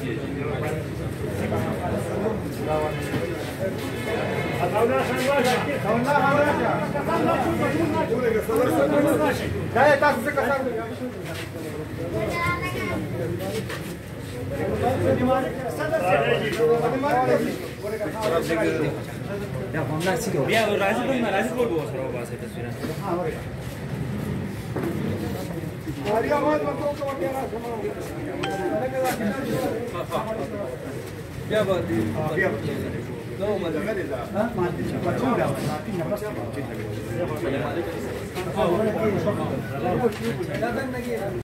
بیا راځي په راځي په وګورئ سره وباسه تصویر بیا باندې نو مزه ده ها ما دې چې په څنګه